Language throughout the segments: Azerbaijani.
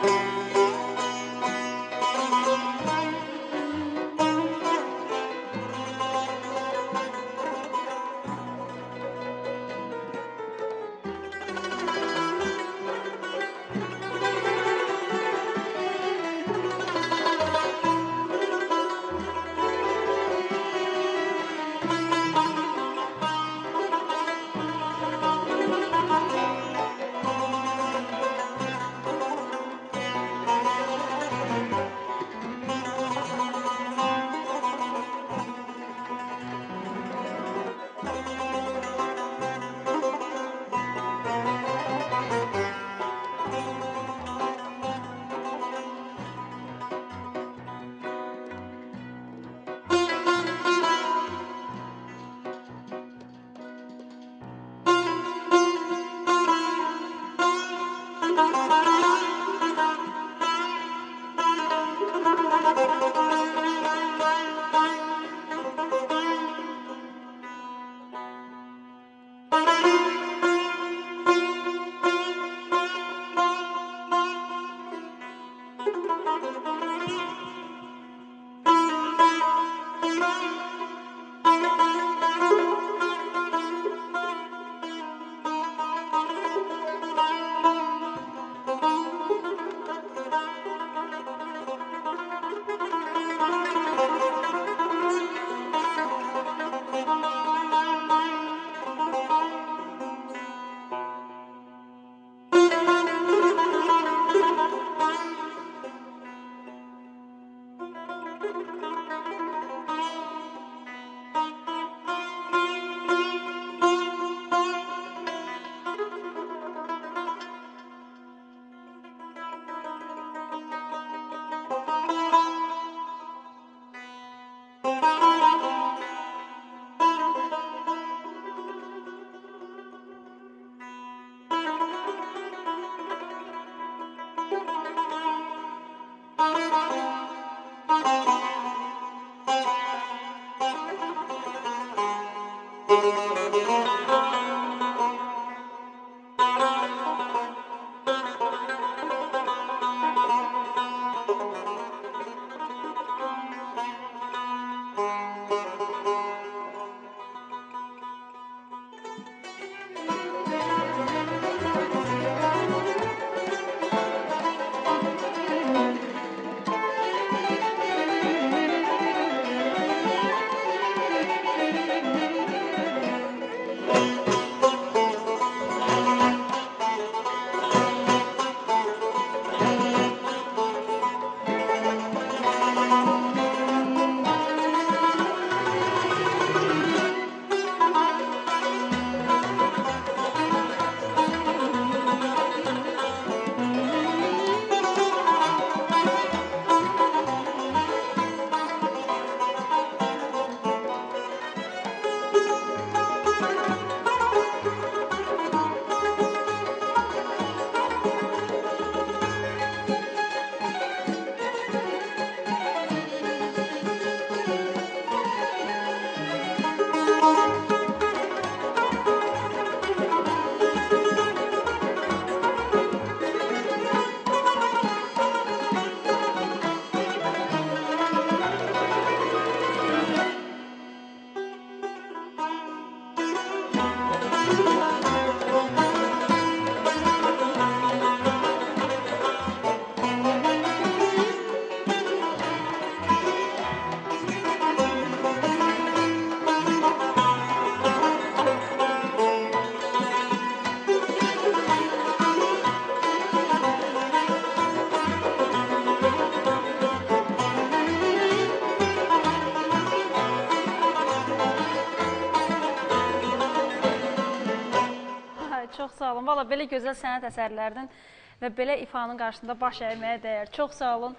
Çox sağ olun. Valla belə gözəl sənət əsərlərinin və belə ifanın qarşısında baş əyməyə dəyər. Çox sağ olun.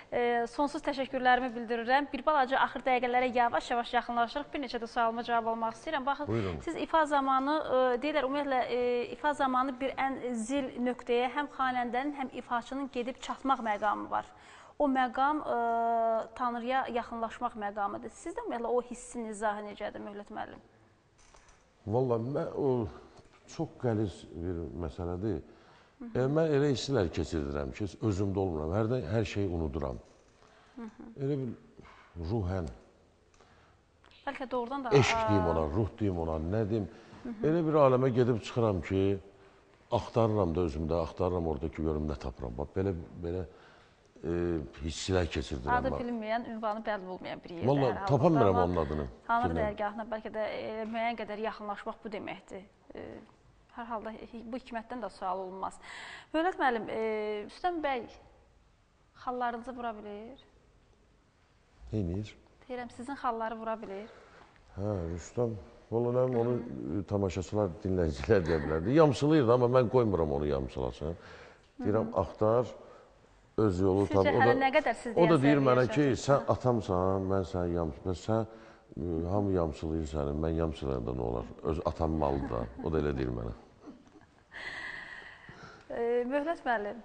Sonsuz təşəkkürlərimi bildirirəm. Bir balaca axır dəqiqələrə yavaş-yavaş yaxınlaşırıq. Bir neçə də sualıma cavab almaq istəyirəm. Baxın, buyurun. Siz ifa zamanı, deyirlər, ümumiyyətlə, ifa zamanı bir ən zil nöqtəyə həm xanəndənin, həm ifaçının gedib çatmaq məqamı var. O məqam Tanrıya yaxınlaşmaq məqamıdır. Sizdə ümumiyyətlə o hissin izahı necədir, Möhlət müəllim? Valla o çox qəliz bir məsələdir. Mən elə hisslər keçirdirəm ki, özümdə olmuram, hər şeyi unuduram. Elə bir ruhən, Bəlkə doğrudan da... eşq deyim ona, ruh deyim ona, nə deyim. Elə bir aləmə gedib çıxıram ki, axtarıram da özümdə, axtarıram oradakı görüm nə tapıram. Belə hisslər keçirdirəm. Adı bilinməyən, ünvanı bəlli olmayan bir yerdə. Valla tapa bilmirəm onun adını. Tanrı dərgahına bəlkə də müəyyən qədər yaxınlaşmaq bu deməkdir. Hər halda bu hikmətdən də sual olunmaz. Mövlət müəllim, Rüstəm bəy xallarınızı vura bilir? Neynir? Deyirəm, sizin xalları vura bilir. Hə, Rüstəm. Valla onu tamaşaçılar, dinləyicilər deyə bilərdi. Yamsılayırdı, amma mən qoymuram onu yamsılasın. Deyirəm, axtar, öz yolu tab. Sizcə hələ nə qədər siz deyən o da deyir mənə ki, sən atamsan, mən səni yamsılayım. Sən hamı yamsılayır səni, mən yamsılayanda nə olar? Öz atam malı da, o da elə deyir mənə. Möhlət müəllim,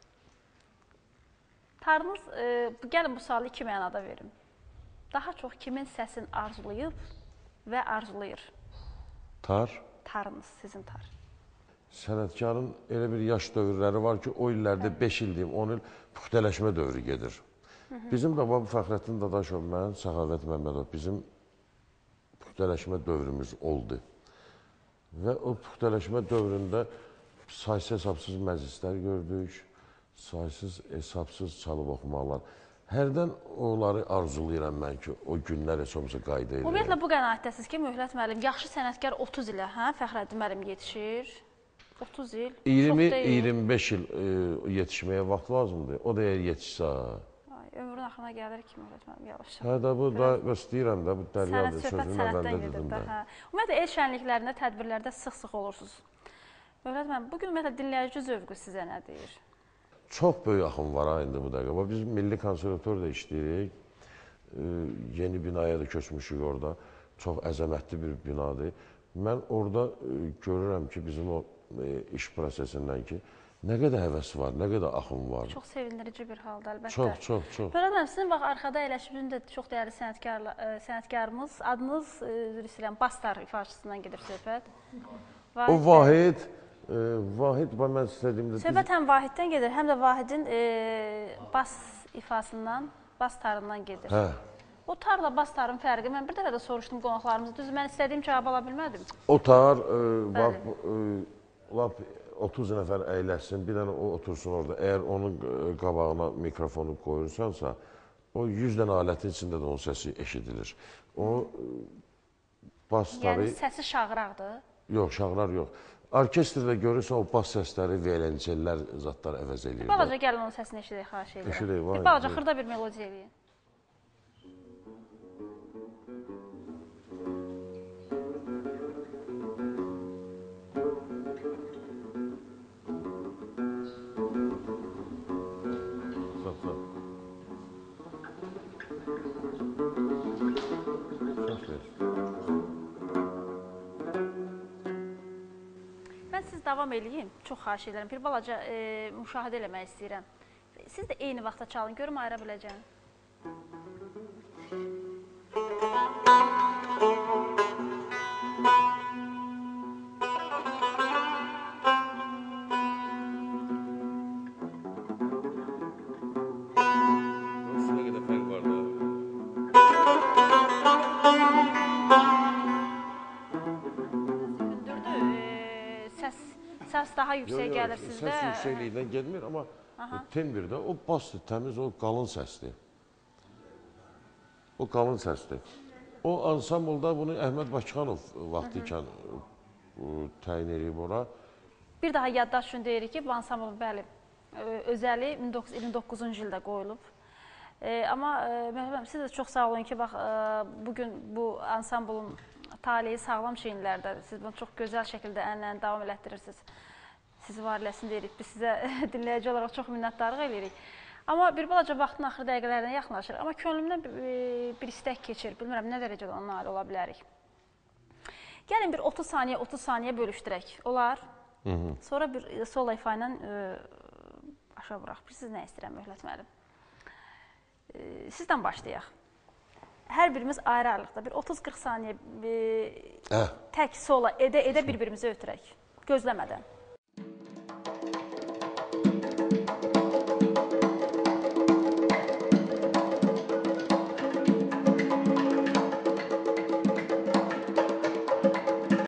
tarınız, gəlin bu sualı iki mənada verim. Daha çox kimin səsini arzulayıb və arzulayır? Tar? Tarınız, sizin tar. Sənətkarın elə bir yaş dövrləri var ki, o illərdə 5 il deyim, 10 il puxtələşmə dövrü gedir. Bizim də Babu Fəxrəddin Dadaşov, mən, Səxavət Məmmədov, bizim puxtələşmə dövrümüz oldu. Və o puxtələşmə dövründə saysız-hesabsız məclislər gördük, saysız-hesabsız çalıb oxumaqlar. Hərdən onları arzulayıram mən ki, o günlər heç olmasa qayda edirəm. Ümumiyyətlə, bu qənaətdəsiz ki, Möhlət müəllim, yaxşı sənətkar 30 ilə, Fəxrəddin müəllim yetişir. 30 il, 20-25 il yetişməyə vaxt lazımdır. O da eğer yetişsə... Ömrün axırına gəlir ki, Möhlət müəllim, yavaş-yavaş. Hə, da bu da istəyirəm də, bu dəryadır, sözün əvvəldə dedim də. Ümumiyyətlə, el şənliklərində, tədbirlərdə sıx-sıx olursunuz. Möhlət müəllim, bugün ümumiyyətlə dinləyici zövqü sizə nə deyir? Çox böyük axım var ha, indi bu dəqiqə. Biz Milli Konservatoriyada işləyirik. Yeni binaya da köçmüşük orada. Çox əzəmətli bir binadır. Mən orada görürəm ki, bizim o iş prosesindən ki, nə qədər həvəs var, nə qədər axım var. Çox sevindirici bir halda, əlbəttə. Çox, çox, çox. Möhlət müəllim, sizin bax, arxada əyləşib, də çox dəyərli sənətkarımız, adınız, üzr istəyirəm, Bastar ifaçısından gedir söhbət. O Vahid. Vahid, mən istədiyimdə... Söhbət həm Vahiddən gedir, həm də Vahidin bas ifasından, bas tarından gedir. Hə. O tarla bas tarın fərqi, mən bir dəfə də soruşdum qonaqlarımızı, düzdür, mən istədiyim cavab ala bilmədim. O tar, lap 30 nəfər əyləşsin, bir dənə o otursun orada. Əgər onun qabağına mikrofonu qoyursansa, o 100 dənə alətin içində də onun səsi eşidilir. O bas tarı... Yəni səsi şağıraqdır? Yox, şağırar yox. Orkestrdə görürsən, o bas səsləri, violonçellər, zatlar əvəz eləyir. Bir balaca gəlin onun səsini eşidək, xahiş edirəm. Eşidək, var. Bir balaca xırda bir melodiya eləyin. Davam eləyin, çox xahiş edirəm. Bir balaca müşahidə eləmək istəyirəm. Siz də eyni vaxtda çalın, görüm ayıra biləcəm. Nə qədər fərq var da? Səs daha yüksək gəlir sizdə. Səs yüksəkliyindən gelmir, amma tembirdə o basdır, təmiz, o qalın səsdir. O qalın səsdir. O ansamblda bunu Əhməd Bakıxanov vaxtı ikən təyin edib ora. Bir daha yaddaş üçün deyirik ki, bu ansamblın bəli, özəli 1929-cu ildə qoyulub. Amma Möhlət, siz də çox sağ olun ki, bax, bugün bu ansamblın taliyi sağlam çiyinlərdədir. Siz bunu çox gözəl şəkildə ənləni davam elətdirirsiniz. Sizi var eləsin deyirik. Biz sizə dinləyici olaraq çox minnətdarlıq eləyirik. Amma bir balaca vaxtın axır dəqiqələrinə yaxınlaşır. Amma könlümdən bir istək keçir. Bilmirəm, nə dərəcədə ona nail ola bilərik. Gəlin bir 30 saniyə bölüşdürək. Olar. Sonra bir solo ifa ilə aşağı vuraq. Siz nə istəyirəm, Möhlət müəllim? Sizdən başlayaq. Hər birimiz ayrı-ayrılıqda bir 30-40 saniyə tək sola edə bir-birimizi ötürək. Gözləmədən.